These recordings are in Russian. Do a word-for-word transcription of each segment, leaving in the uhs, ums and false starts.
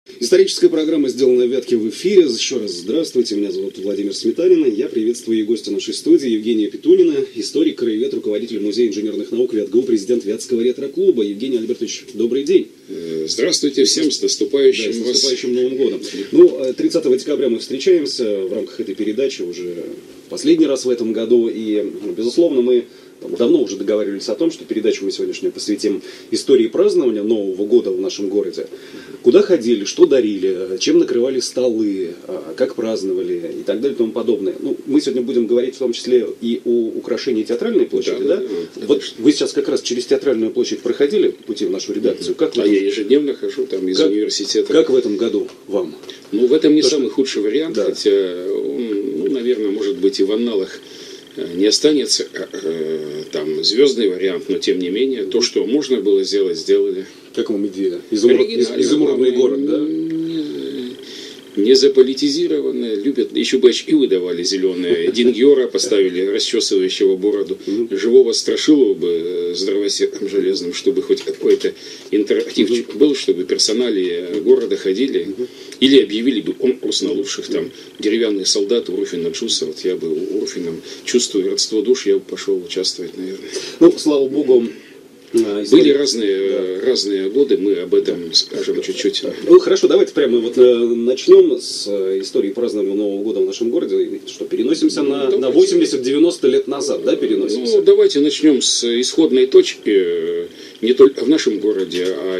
Историческая программа «Сделано в Вятке» в эфире. Еще раз здравствуйте, меня зовут Владимир Сметанин. Я приветствую и гостя нашей студии Евгения Петунина, историк, краевед, руководитель Музея инженерных наук ВятГУ, президент Вятского ретро-клуба. Евгений Альбертович, добрый день. Здравствуйте всем, с наступающим, да, с наступающим Новым годом. Ну, тридцатого декабря мы встречаемся в рамках этой передачи уже последний раз в этом году. И, безусловно, мы давно уже договаривались о том, что передачу мы сегодняшнюю посвятим истории празднования Нового года в нашем городе. Куда ходили, что дарили, чем накрывали столы, как праздновали и так далее и тому подобное. Ну, мы сегодня будем говорить в том числе и о украшении Театральной площади, да? да? да вот вы сейчас как раз через Театральную площадь проходили по пути в нашу редакцию. Как а я ежедневно хожу там из как, университета. Как в этом году вам? Ну, в этом не То, самый что... худший вариант, да. Хотя он, ну, наверное, может быть и в анналах не останется э, там звездный вариант, но тем не менее, то, что можно было сделать, сделали. Как у Медведя? Изумруд, из, изумрудный город, да? Не, не заполитизированные, любят, еще бы очки выдавали зеленые, Дингера поставили, расчесывающего бороду, живого Страшилова бы с дровосеком железным, чтобы хоть какой-то интерактивчик был, чтобы персонали города ходили, или объявили бы конкурс на лучших там деревянных солдат Урфина Джуса. Вот я бы Урфином, чувствую родство душ, я бы пошел участвовать, наверное. Ну, слава богу. История. Были разные, да. разные годы, мы об этом скажем чуть-чуть. Ну хорошо, давайте прямо вот начнем с истории празднования Нового года в нашем городе, что переносимся на, на восемьдесят-девяносто лет назад, да, переносимся? Ну, давайте начнем с исходной точки, не только в нашем городе, а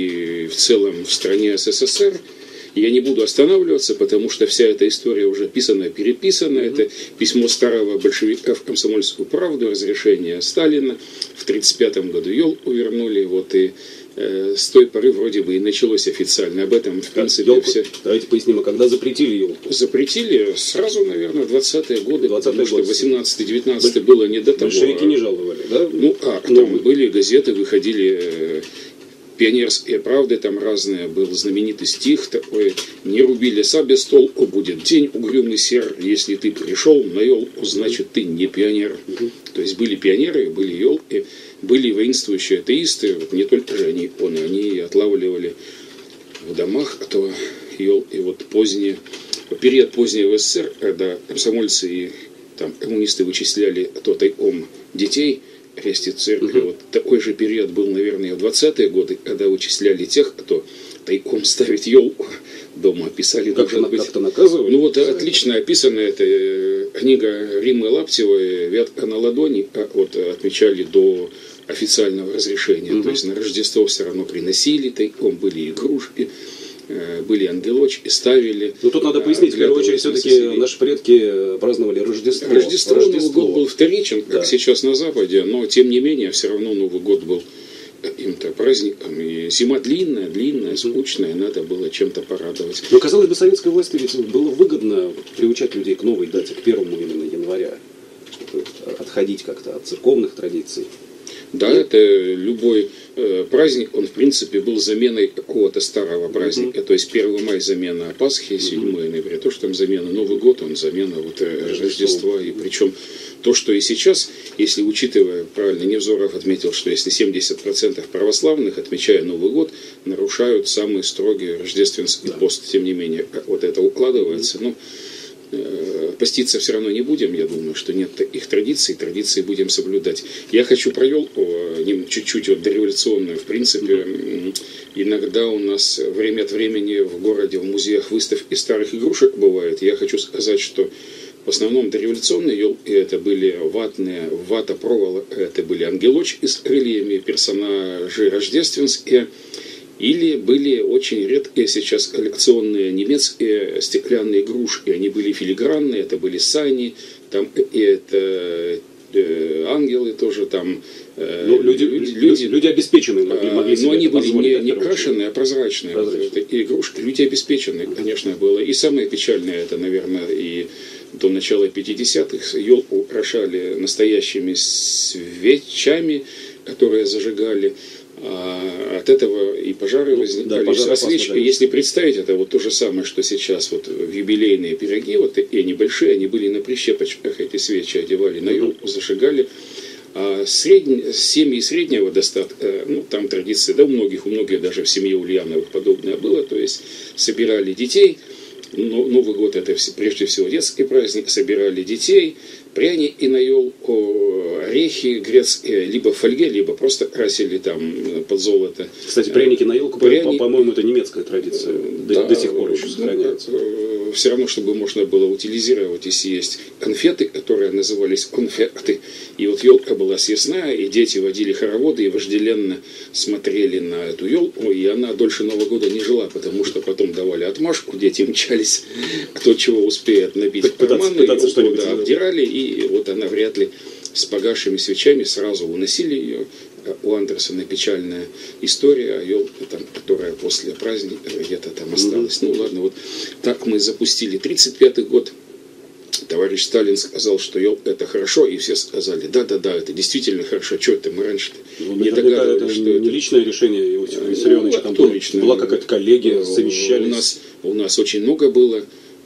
и в целом в стране СССР. Я не буду останавливаться, потому что вся эта история уже писана, переписана. Mm-hmm. Это письмо старого большевика в «Комсомольскую правду», разрешение Сталина. В тридцать пятом году елку вернули. Вот и э, с той поры вроде бы и началось официально. Об этом, в принципе, елку, все... Давайте поясним, а когда запретили елку? Запретили сразу, наверное, в двадцатые годы. двадцатые потому годы. что восемнадцатый-девятнадцатый было не до того. Большевики не жаловали, да? Ну, а там ну, были газеты, выходили... Пионерские правды там разные, был знаменитый стих такой: «Не руби леса без толку, будет день угрюмый сер, если ты пришел на елку, значит ты не пионер». Uh-huh. То есть были пионеры, были елки, были воинствующие атеисты, вот не только же они, он, они отлавливали в домах, а то елки вот поздние, период позднего СССР, когда комсомольцы и там коммунисты вычисляли то тайком детей, крестит церкви. Uh-huh. Вот такой же период был, наверное, в двадцатые годы, когда вычисляли тех, кто тайком ставит елку дома, описали. Как-то, быть... как-то наказывали? Ну вот отлично описана эта книга Риммы Лаптевой «Вятка на ладони», вот отмечали до официального разрешения. Uh-huh. То есть на Рождество все равно приносили тайком, были игрушки, были ангелочки, ставили. Ну тут надо пояснить, в первую очередь, все-таки наши предки праздновали Рождество. Рождество, Рождество. Новый год был вторичен, как да. сейчас на Западе, но тем не менее, все равно Новый год был каким-то праздником. И зима длинная, длинная, скучная, надо было чем-то порадовать. Но, казалось бы, советской власти ведь было выгодно приучать людей к новой дате, к первому именно января, чтобы отходить как-то от церковных традиций. Да, это любой э, праздник, он в принципе был заменой какого-то старого праздника. Uh-huh. То есть первое мая замена Пасхи, седьмое ноября, то, что там замена Новый год, он замена вот, э, Рождества. И причем то, что и сейчас, если учитывая, правильно Невзоров отметил, что если семьдесят процентов православных, отмечая Новый год, нарушают самый строгий рождественский uh-huh. пост, тем не менее, вот это укладывается. Uh-huh. Ну, поститься все равно не будем, я думаю, что нет их традиций, традиции будем соблюдать. Я хочу про елку чуть-чуть вот дореволюционную. В принципе, mm-hmm. иногда у нас время от времени в городе, в музеях выставки старых игрушек бывает. Я хочу сказать, что в основном дореволюционные елки это были ватные, вата проволока, это были ангелочки с крыльями, персонажи рождественские. Или были очень редкие сейчас коллекционные немецкие стеклянные игрушки. Они были филигранные, это были сани, там и это э, ангелы тоже там. Э, ну, люди, люди, люди обеспеченные могли, могли себе. Но они были не, не крашеные, а прозрачные. прозрачные. Вот, и игрушки, люди обеспеченные, конечно, было. И самое печальное это, наверное, и до начала пятидесятых елку украшали настоящими свечами, которые зажигали. А от этого и пожары возникали, да, со свечкой. Если представить, это вот то же самое, что сейчас вот в юбилейные пироги, вот и небольшие, они были на прищепочках, эти свечи одевали на елку, зажигали. А средне, семьи среднего достатка, ну, там традиции, да, у многих, у многих даже в семье Ульяновых подобное было, то есть собирали детей, но Новый год это прежде всего детский праздник, собирали детей, пряники на елку, орехи грецкие, либо в фольге, либо просто красили там под золото. Кстати, пряники на елку, Пряни... по-моему, это немецкая традиция, да, до, до сих пор еще сохраняется. Ну, все равно, чтобы можно было утилизировать и съесть конфеты, которые назывались конфеты. И вот елка была съестная, и дети водили хороводы и вожделенно смотрели на эту елку, и она дольше Нового года не жила, потому что потом давали отмашку, дети мчались, кто чего успеет набить в карманы, пытаться, пытаться елку, да, обдирали, и вот она вряд ли с погасшими свечами сразу уносили ее. У Андерсона печальная история, елка, там, которая после праздника где-то там осталась. Mm-hmm. Ну ладно, вот так мы запустили тридцать пятый год. Товарищ Сталин сказал, что елка это хорошо, и все сказали, да-да-да, это действительно хорошо. Что это мы раньше ну, не догадывались, это что не это... личное решение Иосифа Виссарионовича, ну, там была, была какая-то коллегия, совещались. У нас, у нас очень много было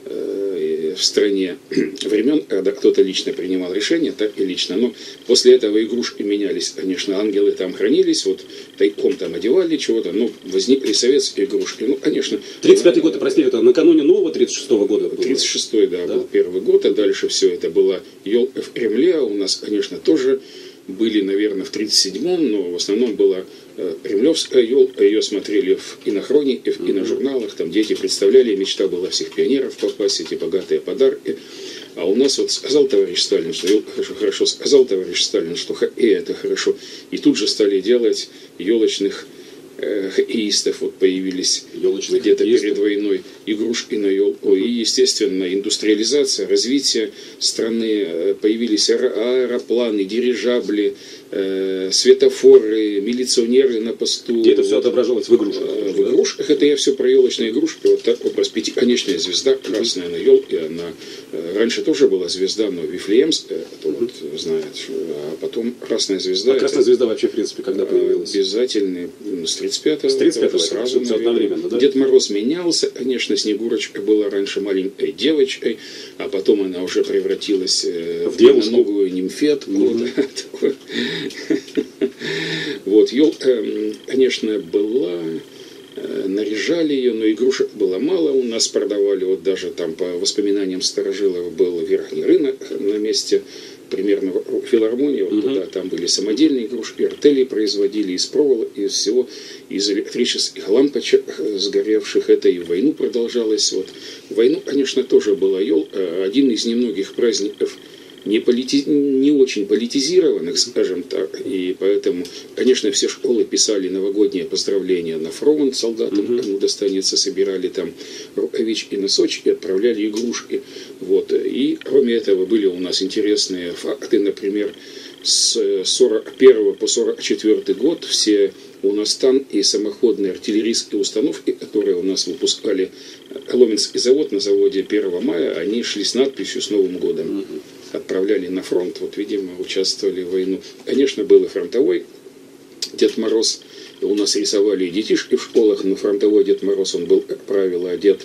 в стране времен, когда кто-то лично принимал решения, так и лично. Но после этого игрушки менялись, конечно, ангелы там хранились, вот тайком там одевали чего-то, но возникли советские игрушки. Ну, конечно. тридцать пятый год, простите, это накануне нового тридцать шестого года было? тридцать шестой, да, да, был первый год, а дальше все это было елка в Кремле. У нас, конечно, тоже были, наверное, в тридцать седьмом, но в основном была э, кремлевская елка, ее смотрели в кинохронике, в киножурналах, там дети представляли, мечта была всех пионеров попасть, эти богатые подарки. А у нас вот сказал товарищ Сталин, что елка хорошо, хорошо, сказал товарищ Сталин, что хоккей это хорошо, и тут же стали делать елочных э, хоккеистов, вот появились где-то перед войной игрушки на елку, и, естественно, индустриализация, развитие страны, появились аэропланы, дирижабли, э, светофоры, милиционеры на посту. И это все отображалось в игрушках? Э, в игрушках, это я все про елочные игрушки, вот так вот, пятиконечная звезда красная на елке, она э, раньше тоже была звезда, но Вифлеемская, кто вот знает, а потом красная звезда. А красная это, звезда вообще, в принципе, когда появилась? Обязательный, с тридцать пятого. С тридцать пятого сразу, одновременно, да? Дед Мороз менялся, конечно, Снегурочка была раньше маленькой девочкой, а потом она уже превратилась в, в новую нимфетку. Mm-hmm. Вот, елка, конечно, была, наряжали ее, но игрушек было мало, у нас продавали, вот даже там по воспоминаниям старожилов был верхний рынок на месте примерно филармонии, вот uh-huh. туда, там были самодельные игрушки, артели производили из проволоки, из всего, из электрических лампочек сгоревших, это и в войну продолжалось. Вот. В войну, конечно, тоже была елка, один из немногих праздников не, полити... не очень политизированных, скажем так, и поэтому, конечно, все школы писали новогодние поздравления на фронт солдатам, uh-huh. кому достанется, собирали там рукавички, носочки, отправляли игрушки, вот, и кроме этого были у нас интересные факты, например, с сорок первого по сорок четвёртый год все у нас танки и самоходные артиллерийские установки, которые у нас выпускали Коломенский завод на заводе первого мая, они шли с надписью «С Новым годом». Uh-huh. Отправляли на фронт, вот, видимо, участвовали в войну. Конечно, был и фронтовой Дед Мороз. И у нас рисовали и детишки в школах, но фронтовой Дед Мороз, он был, как правило, одет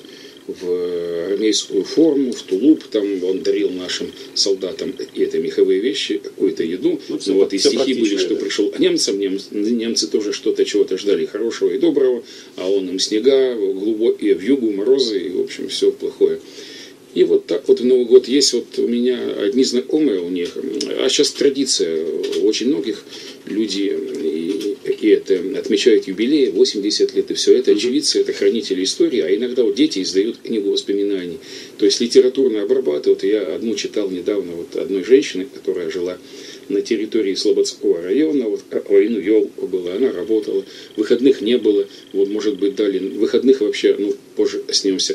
в армейскую форму, в тулуп, там он дарил нашим солдатам какие-то меховые вещи, какую-то еду. Ну, все, вот, и стихи были, что да. пришел немцам, немцы, немцы тоже что-то, чего-то ждали хорошего и доброго, а он им снега, глубокие вьюгу, морозы, и, в общем, все плохое. И вот так вот в Новый год есть вот у меня одни знакомые у них, а сейчас традиция очень многих людей, и, и это отмечают юбилеи, восемьдесят лет, и все это очевидцы, это хранители истории, а иногда вот дети издают книгу воспоминаний, то есть литературно обрабатывают. Я одну читал недавно вот одной женщины, которая жила на территории Слободского района, вот войну елка была, она работала, выходных не было, вот может быть дали, выходных вообще, ну позже коснемся.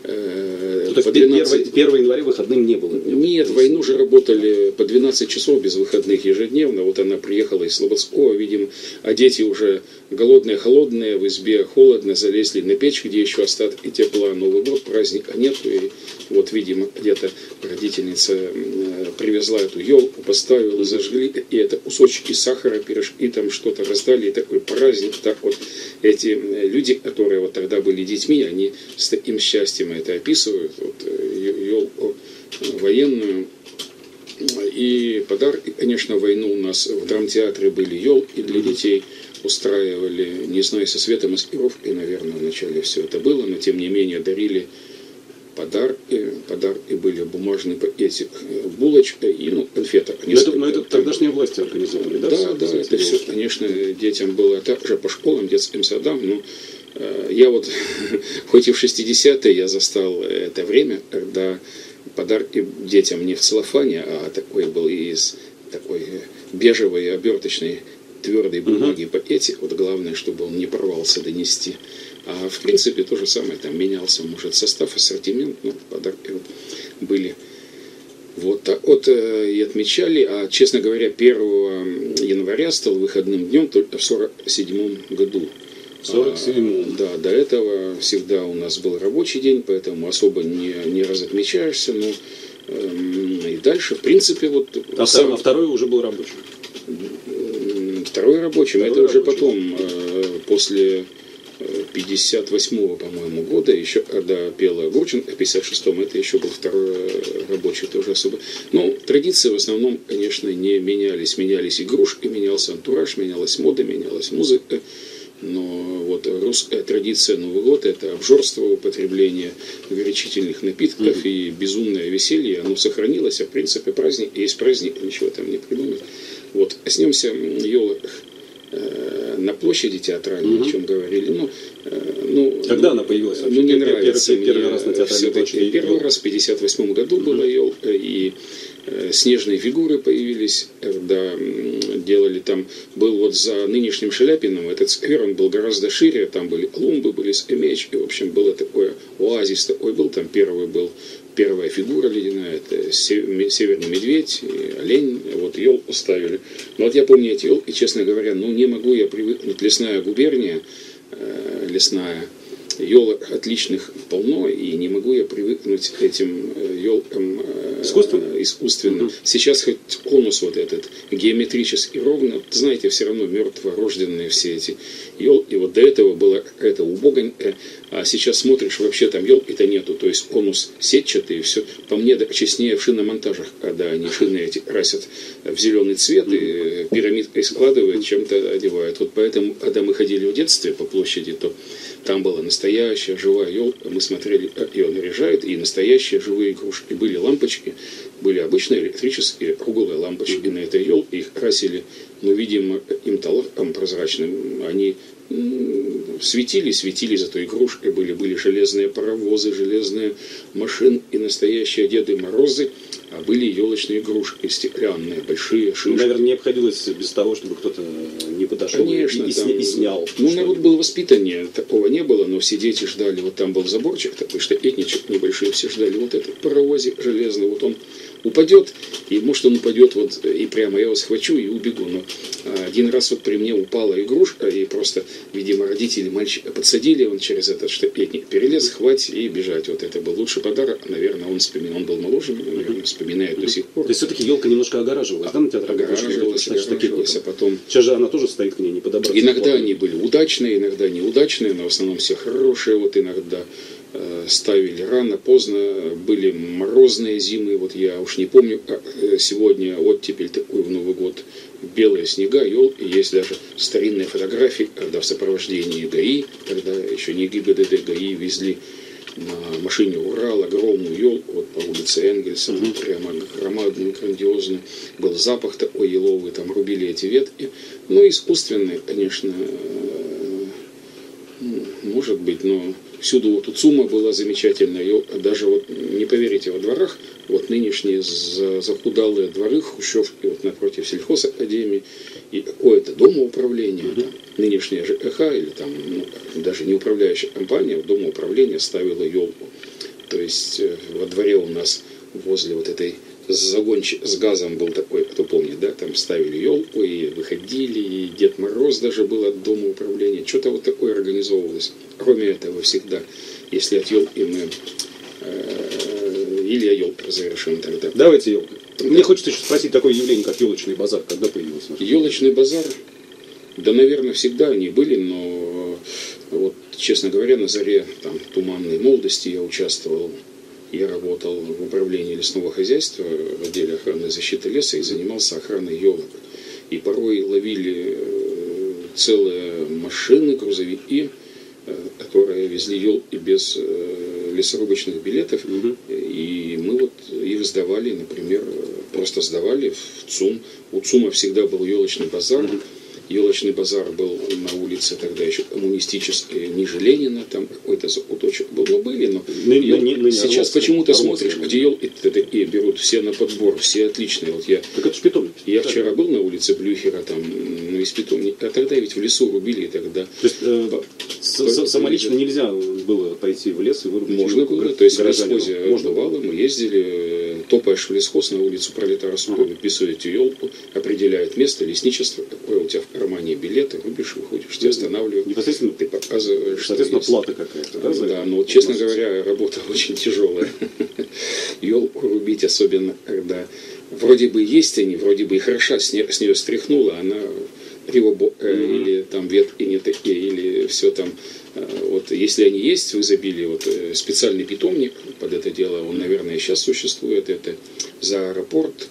Ну, то есть первого января выходным не было? Нет, в войну же работали по двенадцать часов без выходных ежедневно. Вот она приехала из Слободского, видимо, а дети уже голодные, холодные, в избе холодно, залезли на печь, где еще остатки тепла. Новый год, праздника нету. И вот, видимо, где-то родительница привезла эту елку, поставила, зажгли, и это кусочки сахара, пирожки, там что-то раздали, и такой праздник. Так вот, эти люди, которые вот тогда были детьми, они с таким счастьем это описывают, вот, елку военную, И подарки, конечно, в войну у нас в драмтеатре были елки для детей, устраивали, не знаю, со светомаскировкой, наверное, вначале все это было, но тем не менее дарили подарки, подарки были бумажные пакетик, булочка и, ну, конфета. Но это, но это тогдашние власти организовали, да? Да, да, это все, конечно, детям было также по школам, детским садам, но э, я вот, хоть и в шестидесятые я застал это время, когда подарки детям не в целлофане, а такой был из такой бежевой оберточной твердой бумаги uh-huh. пакетик. Вот главное, чтобы он не порвался донести. А в принципе то же самое, там менялся, может, состав, ассортимент, ну, подарки вот были. Вот так вот э, и отмечали. А, честно говоря, первого января стал выходным днем только в сорок седьмом году. В сорок седьмом. А, да, до этого всегда у нас был рабочий день, поэтому особо не, не разотмечаешься. Но э, и дальше, в принципе, вот... А, сам... а второй уже был рабочим? Второй рабочим. Второй это рабочий. Уже потом, э, после пятьдесят восьмого, по-моему, года, еще когда пела Гурченко, в пятьдесят шестом, это еще был второй рабочий, тоже особо. Но традиции в основном, конечно, не менялись. Менялись игрушки, менялся антураж, менялась мода, менялась музыка. Но вот русская традиция Новый год — это обжорство, употребление горячительных напитков mm-hmm. и безумное веселье. Оно сохранилось, а в принципе праздник есть праздник, ничего там не придумать. Вот, коснемся елок на площади театральной, mm-hmm. о чем говорили. Ну, ну, Когда она появилась? Ну, не нравится первый, первый раз на театральной площади. Первый раз в пятьдесят восьмом году mm-hmm. была елка, и э, снежные фигуры появились, когда э, делали там, был вот за нынешним Шаляпиным, этот сквер, он был гораздо шире, там были клумбы, были скамеечки, в общем, было такое, оазис такой был, там первый был, первая фигура ледяная, это северный медведь, олень, вот елку ставили. Но вот я помню эти елки, честно говоря, ну не могу я привыкнуть, лесная губерния, э, лесная, елок отличных полно, и не могу я привыкнуть к этим елкам э, искусственным. искусственным. Mm-hmm. Сейчас хоть конус вот этот геометрически ровно, знаете, все равно мертворожденные все эти елки. Вот до этого было какая-то убогонькая, а сейчас смотришь, вообще там елки-то нету, то есть конус сетчатый, и все. По мне даже честнее в шиномонтажах, когда они шины эти красят в зеленый цвет и пирамидкой складывают, чем-то одевают. Вот поэтому, когда мы ходили в детстве по площади, то там была настоящая живая елка, мы смотрели, как ее наряжают, и настоящие живые игрушки. Были лампочки, были обычные электрические круглые лампочки на этой елке, их красили, ну, видимо, каким-то лаком прозрачным. Они светили, светили, зато игрушкой были, были железные паровозы, железные машины и настоящие Деды Морозы, а были елочные игрушки, стеклянные, большие шишки. Наверное, не обходилось без того, чтобы кто-то не подошел. Конечно, и, там, и снял. Ну, народ был воспитание, такого не было, но все дети ждали, вот там был заборчик такой, штакетничек небольшой, все ждали, вот этот паровозик железный, вот он упадет, и может он упадет вот и прямо я его схвачу и убегу. Но один раз вот при мне упала игрушка, и просто, видимо, родители мальчика подсадили, он через этот штакетник перелез, хватит и бежать. Вот это был лучший подарок, наверное, он вспоминал, он был моложе, наверное, вспоминает до сих пор. То есть все-таки елка немножко огораживалась, да, на театральной площади? Огораживалась, огораживалась, а потом... Сейчас же она тоже стоит к ней, не подобраться. Иногда они были удачные, иногда неудачные, но в основном все хорошие, вот иногда ставили рано, поздно, были морозные зимы, вот я уж не помню, сегодня оттепель такой в Новый год, белые снега, елки, есть даже старинные фотографии, когда в сопровождении ГАИ, тогда еще не ГИБДД, ГАИ везли на машине Урал огромную елку, вот по улице Энгельса, mm-hmm. прямо громадный, грандиозный, был запах такой еловый, там рубили эти ветки, ну искусственные, конечно, может быть, но всюду вот Уцума была замечательная, даже вот, не поверите, во дворах, вот нынешние захудалые дворы, хрущевки, вот напротив сельхозакадемии, и какое-то домоуправление, mm-hmm. там, нынешняя ЖКХ, или там, ну, даже не управляющая компания, домоуправление ставила елку. То есть во дворе у нас возле вот этой загончик с газом был такой, кто помнит, да, там ставили елку и выходили, и Дед Мороз даже был от дома управления, что-то вот такое организовывалось. Кроме этого всегда, если от елки мы э, или о елке разрешим тогда. Давайте елку. Да. Мне хочется еще спросить такое явление, как елочный базар, когда появился? Елочный базар, да, наверное, всегда они были, но вот, честно говоря, на заре там, туманной молодости я участвовал Я работал в управлении лесного хозяйства в отделе охраны и защиты леса и занимался охраной елок. И порой ловили целые машины, грузовики, которые везли елки без лесорубочных билетов. Угу. И мы вот их сдавали, например, просто сдавали в ЦУМ. У ЦУМа всегда был елочный базар. Угу. Елочный базар был на улице тогда еще коммунистической, ниже Ленина, там какой-то закуточек был, ну были, но не, ел... не, не, сейчас почему-то смотришь, где елки и берут все на подбор, все отличные. Вот я, так это ж питомник. Я да. вчера был на улице Блюхера, там, ну, из питомника, а тогда ведь в лесу рубили, и тогда... То есть, э, по, с, самолично нельзя было пойти в лес и вырубить? Можно было, то есть в лесхозе можно бывало, мы ездили, топаешь в лесхоз на улицу Пролетара Сухой, ага. выписывает елку, определяет место, лесничество, какое у тебя в кармане билеты, рубишь, выходишь, тебя останавливают. Непосредственно ты показываешь. Соответственно, плата какая-то, да? Да, но, честно говоря, работа очень тяжелая. Елку рубить, особенно когда вроде бы есть они, вроде бы и хороша, с нее, с нее стряхнула, она кривобокая, mm-hmm. или там ветки не такие, или все там. Вот если они есть в изобилии, вот специальный питомник под это дело, он, наверное, сейчас существует, это за аэропорт.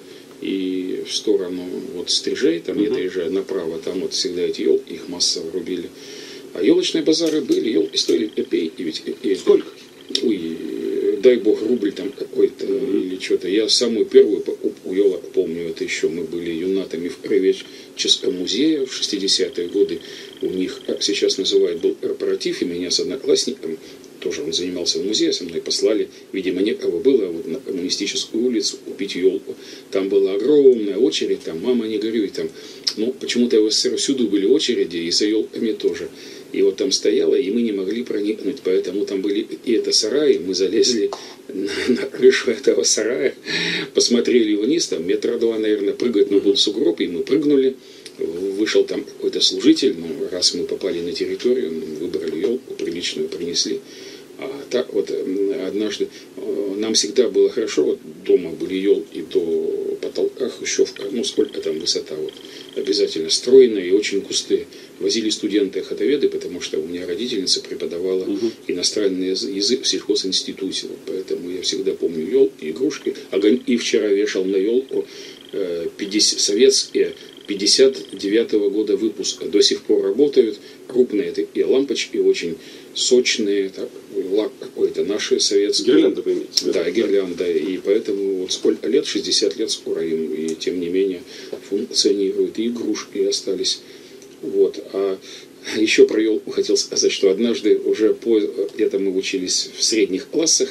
И в сторону вот Стрижей, там где-то езжая направо, там вот всегда эти елки, их массово рубили. А елочные базары были, елки стоили копейки. Ведь, и, сколько? Ой, дай бог, рубль там какой-то mm-hmm. или что-то. Я самую первую покупку елок помню, это еще мы были юнатами в Краеведческом музее в шестидесятые годы. У них, как сейчас называют, был корпоратив, и меня с одноклассником, тоже он занимался в музее, со мной послали, видимо, некого было вот на Коммунистическую улицу купить елку. Там была огромная очередь, там, мама, не горюй, там, ну, почему-то в СССР всюду были очереди, и за елками тоже. И вот там стояло, и мы не могли проникнуть, поэтому там были и это сараи, мы залезли на, на крышу этого сарая, посмотрели вниз, там метра два, наверное, прыгать, но был сугроб, и мы прыгнули. Вышел там какой-то служитель, ну, раз мы попали на территорию, выбрали елку, приличную принесли. А так вот однажды нам всегда было хорошо, вот дома были елки до потолка, хрущевка, ну сколько там высота, вот обязательно стройная и очень густые. Возили студенты-ходоведы, потому что у меня родительница преподавала угу. иностранный язык в сельхозинституте, вот, поэтому я всегда помню елки, игрушки. И вчера вешал на елку пятьдесят, советские пятьдесят девятого года выпуска, до сих пор работают, крупные такие лампочки, очень сочные, так, лак какой-то, наши советские. Гирлянда, понимаете? Да, да, гирлянда, и поэтому вот сколько лет, шестьдесят лет скоро им, и тем не менее функционируют, и игрушки остались. Вот. А еще про елку хотел сказать, что однажды уже по, где-то мы учились в средних классах,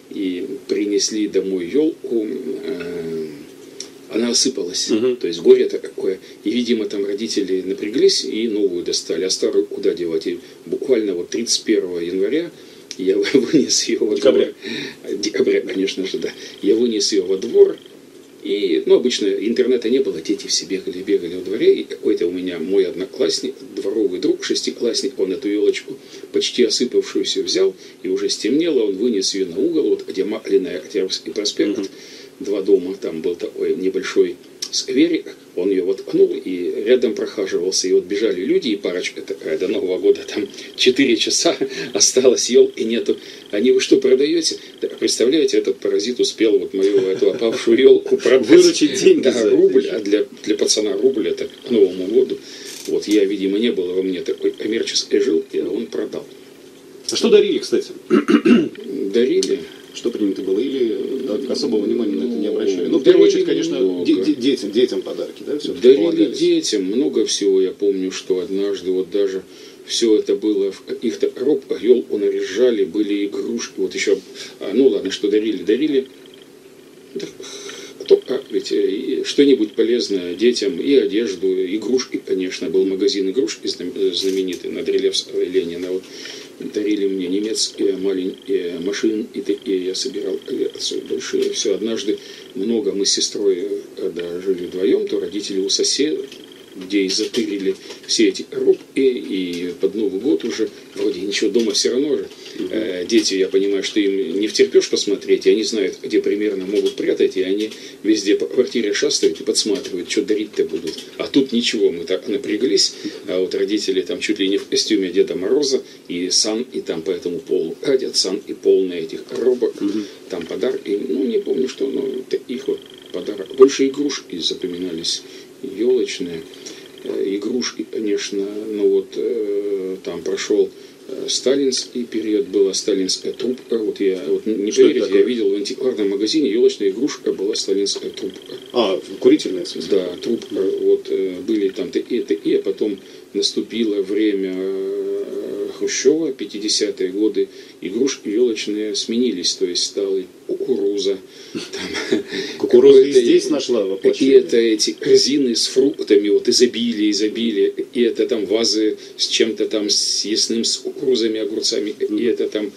и принесли домой елку, э, она осыпалась, угу. то есть горе-то какое. И, видимо, там родители напряглись и новую достали, а старую куда девать? И буквально вот тридцать первого января я вынес ее во двор. Декабря, конечно же, да. Я вынес ее во двор. И, ну, обычно интернета не было, дети все бегали, бегали во дворе. И какой-то у меня мой одноклассник, дворовый друг, шестиклассник, он эту елочку почти осыпавшуюся взял, и уже стемнело, он вынес ее на угол, вот где Маклина, Октябрьский проспект, угу. два дома, там был такой небольшой скверик, он ее воткнул и рядом прохаживался, и вот бежали люди, и парочка такая до Нового года, там четыре часа осталось, елки нету. Они: вы что, продаете? Да, представляете, этот паразит успел вот мою эту опавшую елку продать. Выручить деньги. Да, рубль, а для, для пацана рубль это к Новому году. Вот я, видимо, не было во мне такой коммерческой жилки, а он продал. А что дарили, кстати? Дарили. Что принято было? Или особого внимания на это не обращали? Ну, в первую очередь, конечно, де- детям, детям подарки, да? Дарили детям много всего. Я помню, что однажды вот даже все это было в каких-то коробках, елку наряжали, были игрушки. Вот еще, а, ну ладно, что дарили? Дарили то, а, ведь, что-нибудь полезное детям, и одежду, игрушки, конечно. Был магазин игрушки знаменитый на Дрилевского и Ленина. Вот, дарили мне немецкие маленькие машины, и такие я собирал коллекцию большие. Все, однажды много мы с сестрой, когда жили вдвоем, то родители у соседа, где и затырили все эти коробки, и под Новый год уже, вроде ничего дома все равно же, Угу. Дети, я понимаю, что им не втерпешь посмотреть, и они знают, где примерно могут прятать, и они везде по квартире шастают и подсматривают, что дарить-то будут. А тут ничего, мы так напряглись, а вот родители там чуть ли не в костюме Деда Мороза, и сан, и там по этому полу ходят, сан и пол на этих коробок, угу. Там подарки, ну не помню, что, но их вот подарок. Больше игрушки запоминались, елочные. Игрушки, конечно, ну вот э, там прошел э, сталинский период, была сталинская трубка. Вот я вот не что поверите, я видел в антикварном магазине елочная игрушка была сталинская трубка. А, курительная, в смысле? Да, трубка. Mm-hmm. Вот э, были там т.и. т.и. А потом наступило время э, Хрущева, пятидесятые годы, игрушки елочные сменились, то есть стала кукуруза. Кукуруза и здесь нашла воплощение. И это эти корзины с фруктами, вот изобилие, изобилие, и это там вазы с чем-то там, с ясным, с кукурузами, огурцами, и это там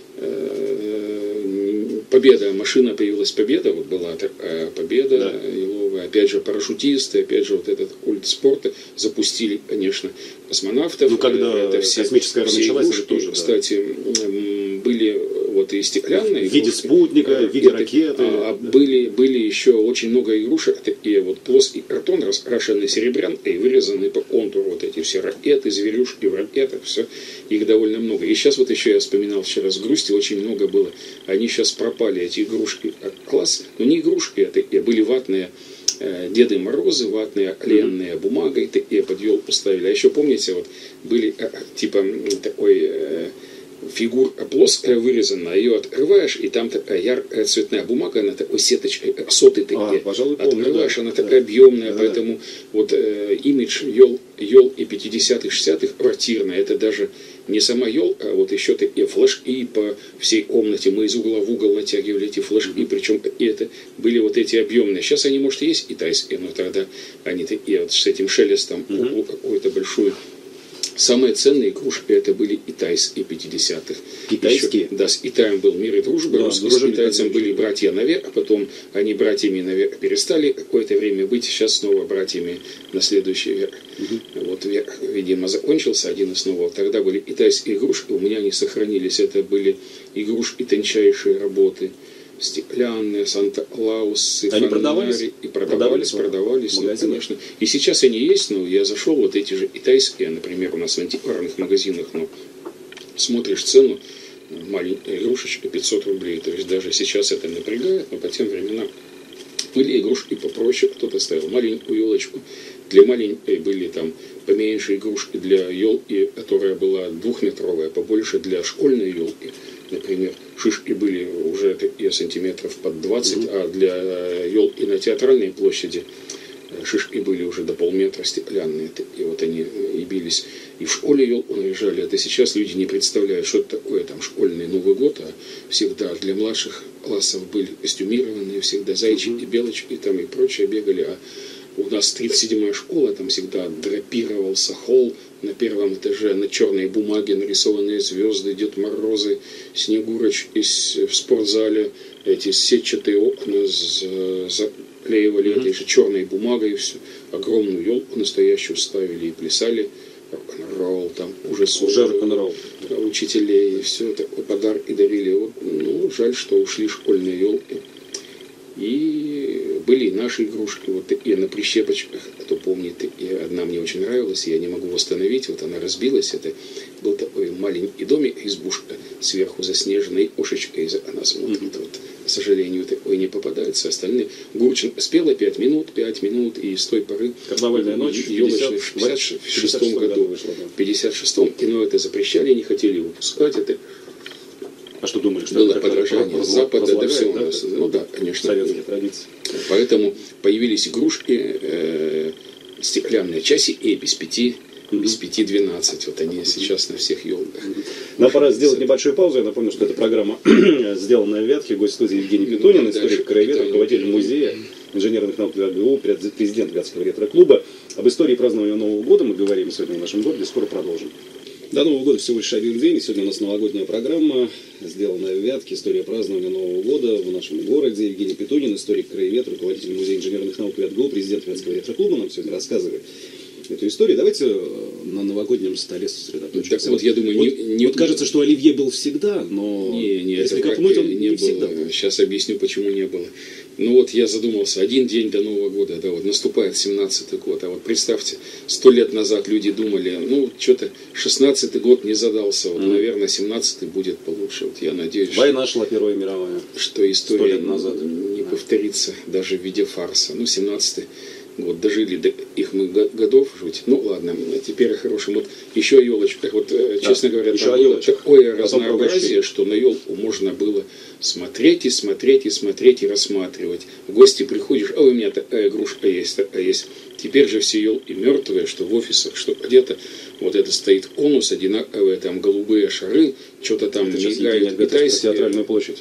э, Победа, машина появилась, Победа, вот была такая Победа, да. Еловая, опять же парашютисты, опять же вот этот культ спорта запустили, конечно, космонавтов. Ну, когда это все, космическая все началась, игрушки, тоже, кстати, да. Были вот и стеклянные. В виде игрушки, спутника, в виде ракеты. А, да. были, были еще очень много игрушек, и вот плоский картон, раскрашенный серебрянкой, вырезанный по контуру, вот эти все ракеты, зверюшки в ракетах, все, их довольно много. И сейчас вот еще я вспоминал вчера с грустью, очень много было. Они сейчас пропали, эти игрушки, класс, но не игрушки, это были ватные э, Деды Морозы, ватные ленные бумагой, и под елку ставили. А еще помните, вот были э, типа такой... Э, фигурка плоская вырезана, ее открываешь, и там такая яркая цветная бумага, она такой сеточкой, соты такие. А, открываешь, да, она да. такая объемная, да, поэтому да. вот э, имидж ел, ел и пятидесятых, шестидесятых квартирная, это даже не сама елка, а вот еще такие флажки по всей комнате, мы из угла в угол натягивали эти флажки, mm-hmm. причем и это были вот эти объемные. Сейчас они, может, есть китайские, но тогда они такие вот с этим шелестом mm-hmm. какую-то большую. Самые ценные игрушки это были китайские пятидесятых. Китайские? Еще, да, с Китаем был мир и дружба. Да, русские с китайцем были братья наверх, а потом они братьями наверх перестали какое-то время быть, сейчас снова братьями на следующий век. Угу. Вот век, видимо, закончился один и снова. Тогда были китайские игрушки, у меня они сохранились. Это были игрушки тончайшие работы. Стеклянные, Санта-Клаусы, они продавались? И продавались, продавались, продавались ну, конечно. И сейчас они есть, но я зашел, вот эти же китайские, например, у нас в антикварных магазинах, но смотришь цену, маленькая игрушечка пятьсот рублей, то есть даже сейчас это напрягает, но по тем временам были игрушки попроще, кто-то ставил маленькую елочку, для маленькой были там поменьше игрушки для елки, которая была двухметровая, побольше для школьной елки. Например, шишки были уже такие сантиметров под двадцать, mm-hmm. а для елки на Театральной площади шишки были уже до полметра стеклянные. И вот они и бились. И в школе елку наряжали. Это сейчас люди не представляют, что это такое там школьный Новый год. А всегда для младших классов были костюмированные, всегда зайчики, mm-hmm. белочки там и прочее бегали. А у нас тридцать седьмая школа, там всегда драпировался холл. На первом этаже на черной бумаге нарисованные звезды, Дед Морозы, Снегурочки, в спортзале эти сетчатые окна заклеивали mm-hmm. этой же черной бумагой, и все. Огромную елку настоящую ставили и плясали. Рок-н-ролл, там ужас уже рок-н-ролл. Учителей, и все это подарки дарили. Вот, ну, жаль, что ушли школьные елки. И были и наши игрушки, вот и на прищепочках, кто помнит, и одна мне очень нравилась, я не могу восстановить, вот она разбилась, это был такой маленький домик, избушка, сверху заснеженной кошечкой, она смотрит, mm-hmm. вот, к сожалению, такой не попадается, остальные. Гурченко спела пять минут, пять минут, и с той поры... Карнавальная ночь, елочная, в пятьдесят шестом году, в пятьдесят шестом, кино это запрещали, не хотели выпускать, это... А что думаешь? Что было подражание с Запада, да, все у нас. Да? Ну да, конечно. Советские традиции. Поэтому появились игрушки э, стеклянные часи и без пяти, mm-hmm. без пяти двенадцать. Вот они mm-hmm. сейчас на всех елках. Mm-hmm. Нам пора сделать небольшую паузу. Я напомню, что эта программа сделана в Вятке. Гость студии Евгений Петунин, историк краевед, руководитель музея инженерных наук ГУ, президент Вятского ретро-клуба. Об истории празднования Нового года мы говорим сегодня в нашем городе. Скоро продолжим. До Нового года всего лишь один день. Сегодня у нас новогодняя программа, сделанная в Вятке. История празднования Нового года в нашем городе. Евгений Петунин, историк краевед, руководитель музея инженерных наук ВятГУ, президент Вятского ретро-клуба, нам сегодня рассказывает эту историю. Давайте на новогоднем столе сосредоточимся. Так вот, я думаю, вот, не, не... вот кажется, что оливье был всегда, но не, не, если это копнуть, он не, не было. всегда был. Сейчас объясню, почему не было. Ну вот я задумался, один день до Нового года, да, вот наступает семнадцатый год, а вот представьте, сто лет назад люди думали, ну, что-то шестнадцатый год не задался, вот, mm. наверное, семнадцатый будет получше, вот я надеюсь, Война что, шла Первая мировая, что история назад. не повторится даже в виде фарса. Ну, семнадцатый год, дожили до их мы годов жить. Ну, ладно, теперь о хорошем. Вот еще о елочках. Вот, честно да, говоря, там было такое разнообразие, что на елку можно было смотреть и смотреть и смотреть и рассматривать. В гости приходишь, а у меня такая игрушка есть, такая есть. Теперь же все елки мертвые, что в офисах, что где-то. Вот это стоит конус, одинаковые там голубые шары, что-то там мигают китайские. Театральную площадь.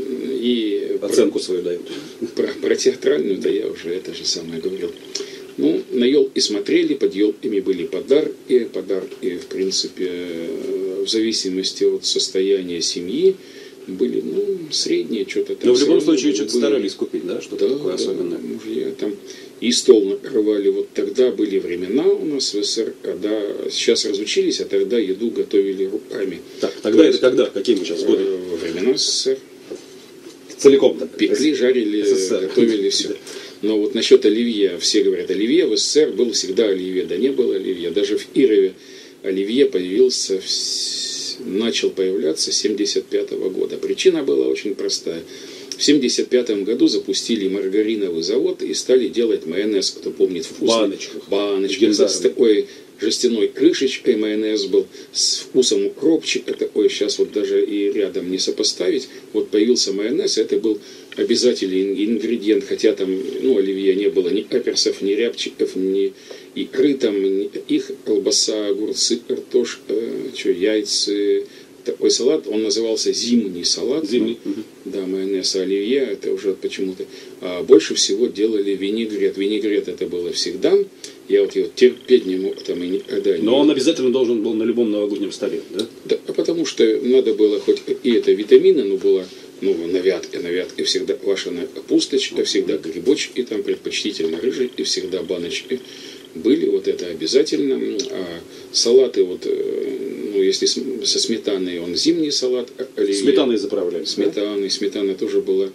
И оценку про, свою дают. Про, про театральную, да я уже это же самое говорил. Ну, на елки смотрели, под елками были подарки, подарки, в принципе, в зависимости от состояния семьи, были, ну, средние, что-то там. Но в любом случае, что-то старались купить, да, что-то да, такое да, особенное. Мужья там и стол накрывали. Вот тогда были времена у нас в СССР, когда сейчас разучились, а тогда еду готовили руками. Так, тогда То это когда? Какие мы сейчас годы? Во времена СССР. Целиком так. Пекли, жарили, СССР. Готовили все. Но вот насчет оливье, все говорят, оливье в СССР был всегда оливье. Да не было оливье. Даже в Ирове оливье появился, начал появляться с семьдесят пятого года. Причина была очень простая. В семьдесят пятом году запустили маргариновый завод и стали делать майонез, кто помнит, вкусный. Баночках. Баночки. С такой жестяной крышечкой майонез был, с вкусом укропчика такой, сейчас вот даже и рядом не сопоставить. Вот появился майонез, это был обязательный ингредиент, хотя там, ну, оливье не было ни аперсов, ни рябчиков, ни икры, там, ни, их колбаса, огурцы, картошка, что, яйца. Такой салат, он назывался зимний салат. Зимний. Ну, угу. Да, майонез, а оливье, это уже почему-то. А больше всего делали винегрет. Винегрет это было всегда. Я вот его терпеть не мог, там и никогда не... Но он обязательно должен был на любом новогоднем столе, да? Да, потому что надо было хоть и это витамины, но было, ну, на вятке, на вятке всегда квашеная капусточка, всегда грибочки, там предпочтительно рыжие, и всегда баночки были, вот это обязательно. А салаты вот, ну, если со сметаной, он зимний салат. Оливье, сметаной заправляли. Сметаной, да? Сметана тоже была.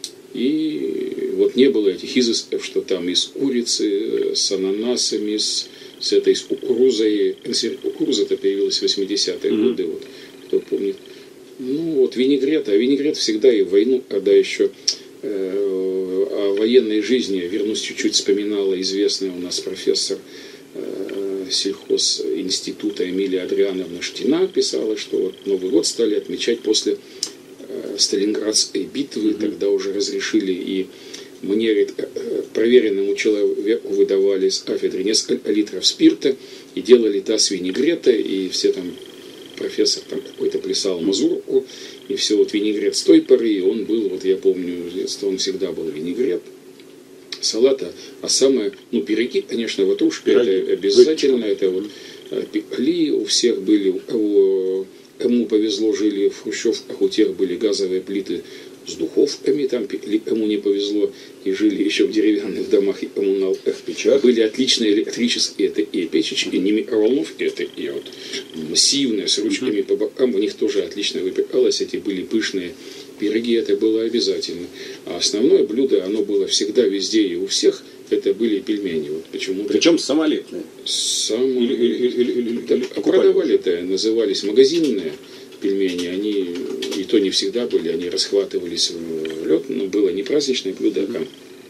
И вот не было этих изысков, что там из курицы, с ананасами, с, с этой, с кукурузой. Кукуруза-то появилась в восьмидесятые mm-hmm. годы, вот, кто помнит. Ну, вот винегрет, а винегрет всегда и в войну, когда еще э, о военной жизни, вернусь чуть-чуть, вспоминала известная у нас профессор э, сельхозинститута Эмилия Адриановна Штина, писала, что вот Новый год стали отмечать после Сталинградской битвы, mm-hmm. тогда уже разрешили, и мне, говорит, проверенному человеку выдавали с кафедры несколько литров спирта и делали таз винегрета, и все там, профессор там какой-то плясал мазурку, и все, вот винегрет с той поры, и он был, вот я помню, с детства он всегда был винегрет, салата, а самое, ну, пироги, конечно, ватрушка, это обязательно, это вот пекли, у всех были, у кого... Кому повезло, жили в хрущевках, у тех были газовые плиты с духовками, там, кому не повезло, и жили еще в деревянных домах и коммуналках. Печах. Были отличные электрические, это и печечки, не микроволновки, это и вот массивные, с ручками mm-hmm. по бокам, у них тоже отлично выпекалось, эти были пышные пироги, это было обязательно. А основное блюдо, оно было всегда везде и у всех, это были пельмени. Вот почему-то. Причем самолетные. Сам... Или, или, или, или, да, или продавали-то, назывались магазинные пельмени. Они и то не всегда были, они расхватывались в лед, но было не праздничное блюдо, mm-hmm.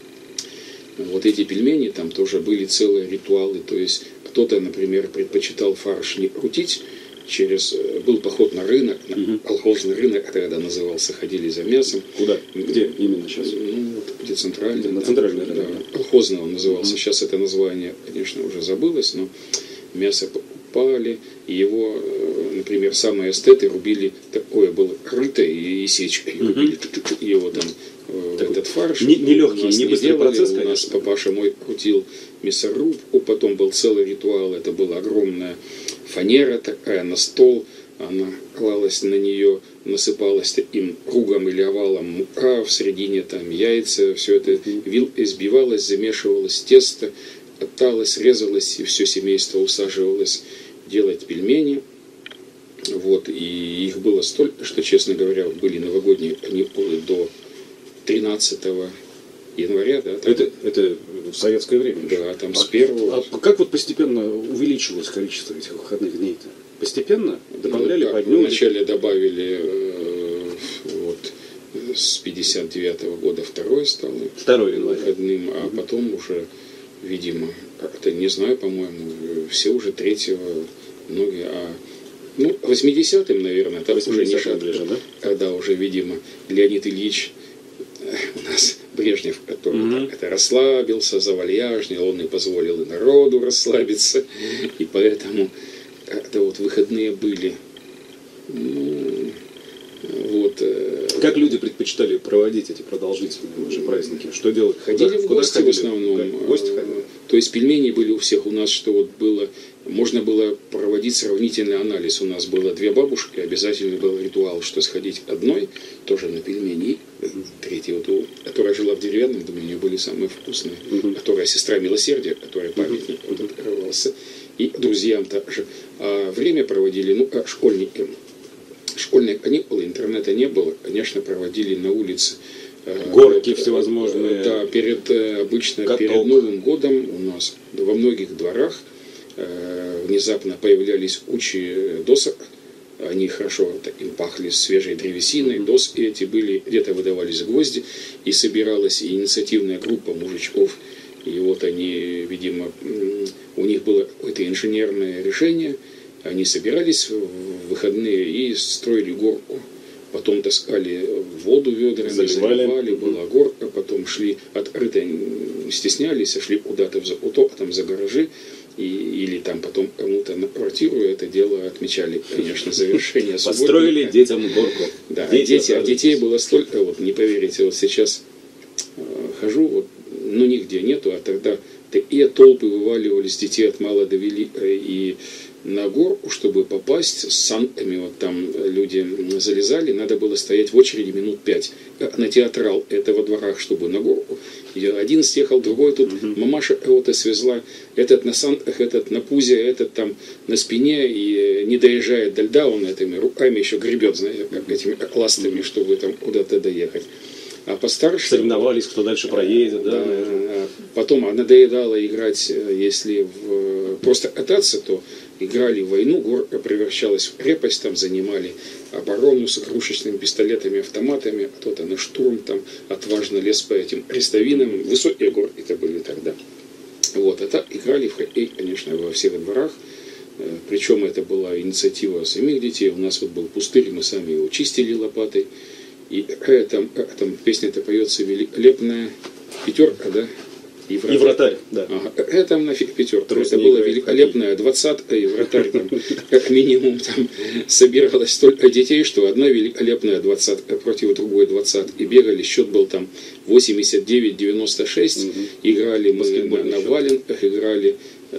а вот эти пельмени, там тоже были целые ритуалы. То есть кто-то, например, предпочитал фарш не крутить, через был поход на рынок, на угу. колхозный рынок, тогда назывался, ходили за мясом. Куда? Где именно сейчас? Ну, вот, где центральный. На да, центральный рынок. Да, колхозный он назывался. Угу. Сейчас это название, конечно, уже забылось, но мясо покупали, и его, например, самые эстеты рубили, такое было рыто и сечкой угу. рубили его там. Так, этот фарш. Не, не легкий, не быстрый делали. процесс, У конечно. нас папаша мой крутил мясорубку, потом был целый ритуал, это была огромная фанера такая на стол, она клалась на нее, насыпалась таким кругом или овалом мука, в середине там яйца, все это вилкой сбивалось, замешивалось тесто, отталось, резалось, и все семейство усаживалось делать пельмени. Вот, и их было столько, что, честно говоря, были новогодние каникулы до тринадцатого января. Да, там, это, это в советское время? Да, там а, с первого. А как вот постепенно увеличилось количество этих выходных дней-то? Постепенно? Добавляли ну, по дню? Вначале добавили э, вот, с пятьдесят девятого года второе стало второе января. Выходным, а угу. потом уже, видимо, это не знаю, по-моему, все уже третьего, многие, а ну, восьмидесятым, наверное, там уже не шатко, ближе, да? Когда уже, видимо, Леонид Ильич, у нас Брежнев, который mm-hmm. так, это расслабился, завальяжнил, он и позволил и народу расслабиться, и поэтому это вот выходные были. Ну, вот. Как люди предпочитали проводить эти продолжительные ваши праздники? Что делать? Ходили куда, в куда гости ходили? в основном. В гости ходили? То есть пельмени были у всех. У нас что вот было, можно было проводить сравнительный анализ. У нас было две бабушки, обязательно был ритуал, что сходить одной, тоже на пельмени, третья, вот, которая жила в деревянном доме, у нее были самые вкусные, uh-huh. которая сестра милосердия, которая памятник uh-huh. вот, открывался, и друзьям также. А время проводили, ну, а школьники. Школьные каникулы, интернета не было, конечно, проводили на улице. Горки э, всевозможные. Да, перед, обычно каток. Перед Новым годом у нас во многих дворах э, внезапно появлялись кучи досок. Они хорошо им пахли свежей древесиной. Mm-hmm. Доски эти были, где-то выдавались гвозди. И собиралась инициативная группа мужичков. И вот они, видимо, у них было какое-то инженерное решение. Они собирались в выходные и строили горку. Потом таскали воду ведрами, заливали, заливали была горка. Потом шли открыто, стеснялись, шли куда-то в закуток, там за гаражи. И, или там потом кому-то на квартиру это дело отмечали, конечно, завершение субботника. Построили детям горку. Да, дети, дети, а детей было столько, вот не поверите, вот сейчас э, хожу, вот, ну нигде нету, а тогда такие толпы вываливались детей от мала до велика, и на горку, чтобы попасть с санками, вот там люди залезали, надо было стоять в очереди минут пять. На театрал это во дворах, чтобы на горку. И один съехал, другой тут, uh-huh. мамаша кого-то свезла, этот на санках, этот на пузе, этот там на спине, и не доезжает до льда, он этими руками еще гребет, знаете, как этими ластами, uh-huh. чтобы там куда-то доехать. А постарше... Соревновались, кто дальше проедет, да? да потом а надоедало играть, если в, просто кататься, то играли в войну, горка превращалась в крепость, там занимали оборону с игрушечными пистолетами, автоматами, а кто-то на штурм там отважно лез по этим крестовинам, высокие горки это были тогда. Вот, а так играли в хоккей, конечно, во всех дворах, причем это была инициатива самих детей, у нас вот был пустырь, мы сами его чистили лопатой, и там, там песня-то поется великолепная пятерка, да? И вратарь. И вратарь, да. Ага. Это нафиг пятерка. Это было великолепная двадцатка, и вратарь там, как минимум там собиралось столько детей, что одна великолепная двадцатка против другой двадцатки. Бегали, счет был там восемьдесят девять девяносто шесть. Угу. Играли мы на, на валенках, играли,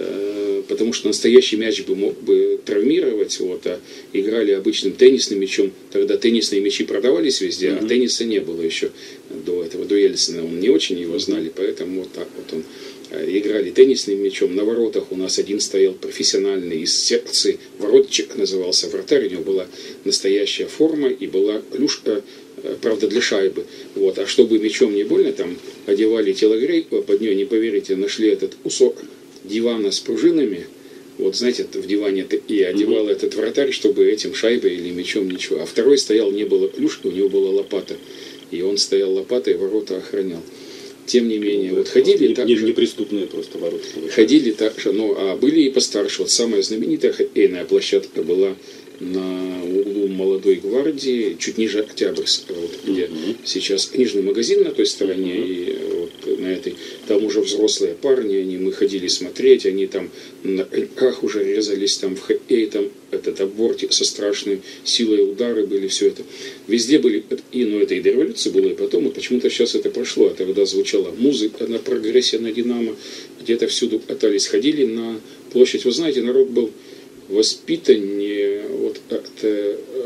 э, потому что настоящий мяч бы мог бы травмировать, вот, а играли обычным теннисным мячом. Тогда теннисные мячи продавались везде, угу. а тенниса не было еще до этого, до Ельцина. Он не очень его знали, поэтому вот так вот он. Играли теннисным мячом. На воротах у нас один стоял профессиональный из секции. Воротчик назывался вратарь. У него была настоящая форма и была клюшка, правда, для шайбы. Вот. А чтобы мячом не больно, там одевали телогрейку, а под нее, не поверите, нашли этот кусок дивана с пружинами. Вот, знаете, в диване и одевал mm-hmm. этот вратарь, чтобы этим шайбой или мячом ничего. А второй стоял, не было клюшки, у него была лопата. И он стоял лопатой, ворота охранял. Тем не менее, ну, вот ходили не, так не, же. Неприступные просто ворота. Ходили так же, ну, а были и постарше. Вот самая знаменитая хоккейная площадка была на углу Молодой гвардии, чуть ниже Октябрьского, вот, где uh-huh. сейчас книжный магазин на той стороне, uh-huh. и вот на этой, там уже взрослые парни, они, мы ходили смотреть, они там на коньках уже резались там в хоккей, там этот обвортик со страшной силой, удары были, все это. Везде были, и, ну, это и до революции было, и потом, и почему-то сейчас это прошло, а тогда звучала музыка на прогрессе, на Динамо, где-то всюду катались, ходили на площадь. Вы знаете, народ был воспитаннее вот от э,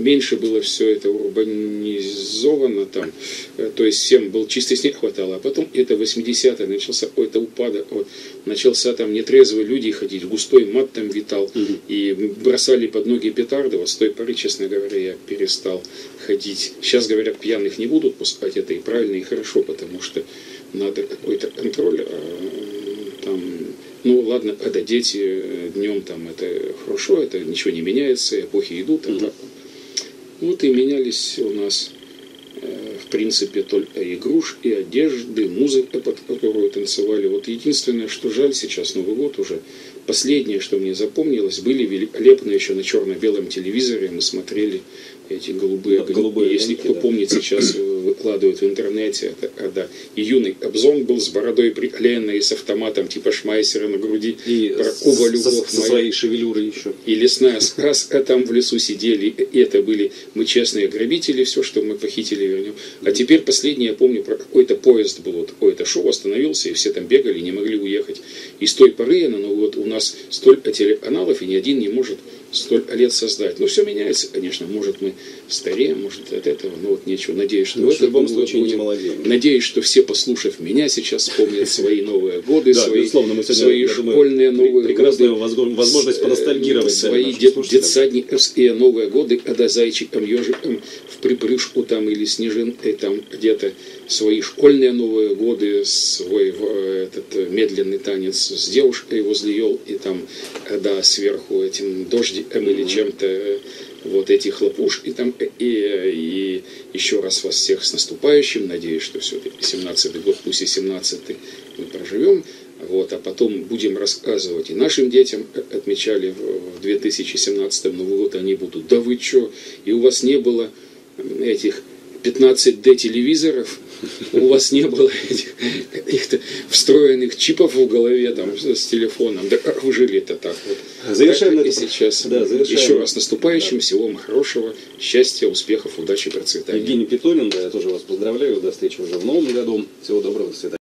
меньше было все это урбанизовано, там, то есть всем был чистый снег хватало, а потом это восьмидесятые, начался это упадок, вот, начался там нетрезвые люди ходить, густой мат там витал, угу. и бросали под ноги петарды, вот с той поры, честно говоря, я перестал ходить. Сейчас, говорят, пьяных не будут пускать, это и правильно, и хорошо, потому что надо какой-то контроль, а, там, ну ладно, когда дети днем там это хорошо, это ничего не меняется, эпохи идут. Mm-hmm. Это... Вот и менялись у нас, э, в принципе, только игрушки, и одежды, музыка, под которую танцевали. Вот единственное, что жаль сейчас, Новый год уже, последнее, что мне запомнилось, были великолепные еще на черно-белом телевизоре, мы смотрели эти голубые огни. Голубые Если огоньки, кто да. помнит, сейчас выкладывают в интернете, это когда и юный Кобзон был с бородой приклеенной, с автоматом типа Шмайсера на груди, и Прокова, со, со своей шевелюрой еще. И лесная сказка, там в лесу сидели, и это были мы честные грабители, все, что мы похитили, вернем. А теперь последнее, я помню, про какой-то поезд был, вот какое-то шоу остановился, и все там бегали, не могли уехать. И с той поры, ну вот у нас столько телеканалов, и ни один не может столько лет создать. Ну, все меняется, конечно. Может, мы стареем, может, от этого, но вот нечего. Надеюсь, что... Но в любом случае не молодеем. Надеюсь, что все, послушав меня, сейчас вспомнят свои новые годы, да, свои, безусловно, мы сегодня, свои я школьные думаю, новые прекрасную годы. Прекрасную возможность поностальгировать. Свои дет, детсадниковские новые годы, когда зайчиком, ежиком в припрыжку там или снежинкой там где-то свои школьные новые годы, свой этот медленный танец с девушкой возле елки, там, да, сверху этим дождиком mm-hmm. или чем-то, вот эти хлопушки там, и, и еще раз вас всех с наступающим, надеюсь, что все-таки семнадцатый год, пусть и семнадцатый мы проживем, вот, а потом будем рассказывать и нашим детям, отмечали в две тысячи семнадцатом Новый год, они будут, да вы что, и у вас не было этих пятнадцать дэ телевизоров, у вас не было этих каких-то встроенных чипов в голове там с телефоном. Да как вы жили-то так вот? Завершаем и сейчас. Да, завершаем. Еще раз наступающим, да. Всего вам хорошего, счастья, успехов, удачи, процветания. Евгений Петонин, да, я тоже вас поздравляю. До встречи уже в новом году. Всего доброго, до свидания.